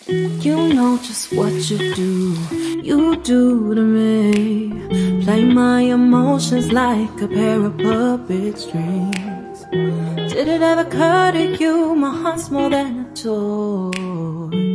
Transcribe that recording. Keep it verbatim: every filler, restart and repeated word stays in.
You know just what you do, you do to me. Play my emotions like a pair of puppet strings. Did it ever occur to you my heart's more than a toy?